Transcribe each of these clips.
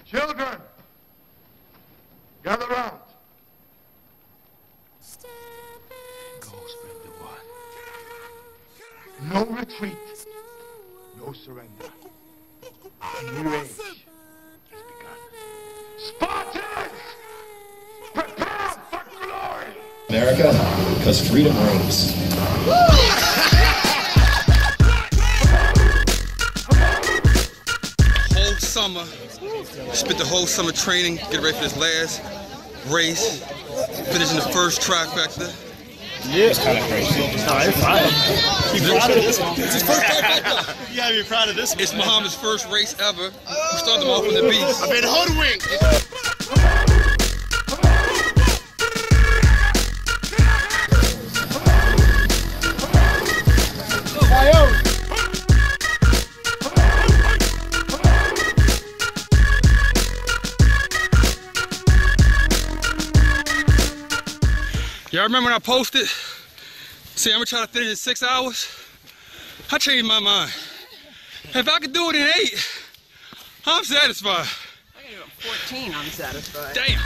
Children, gather round. Go spread the word. No retreat, no surrender. Our new age has begun. Spartans, prepare for glory! America, because freedom reigns. Summer, spent the whole summer training, get ready for this last race, finishing the first trifecta. Yeah, it's kind of crazy. No, you're fine. Be proud of this one. It's his first trifecta. You gotta be proud of this one. It's Muhammad's first race ever. We started them off with the beast. I've been hoodwinked. Y'all remember when I posted, say I'm gonna try to finish in 6 hours? I changed my mind. If I could do it in 8, I'm satisfied. I can do it in 14, I'm satisfied. Damn.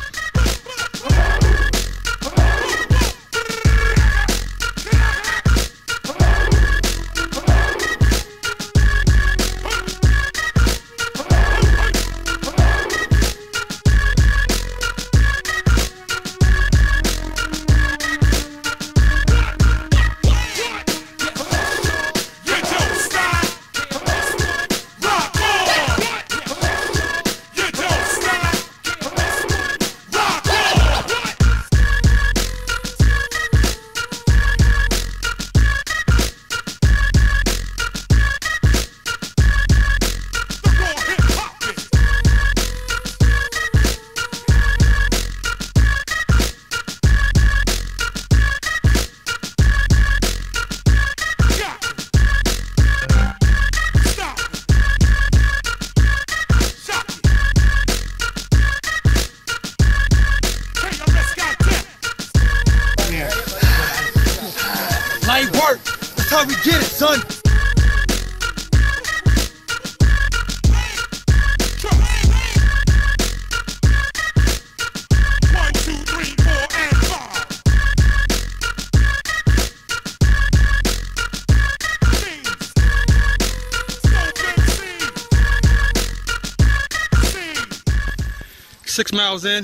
6 miles in,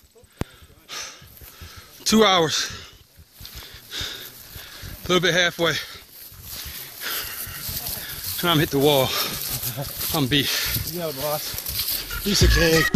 2 hours, a little bit halfway, and I'm hit the wall. I'm beat. You know, boss. Piece of cake.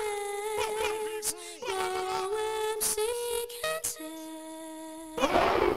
Awesome!